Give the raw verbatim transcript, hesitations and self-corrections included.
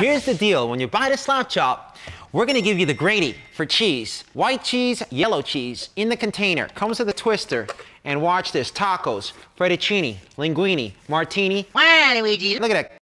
here's the deal. When you buy the slap chop, we're gonna give you the grady for cheese. White cheese, yellow cheese, in the container. Comes with a twister. And watch this, tacos, fettuccine, linguine, martini. Waluigi. Look at that.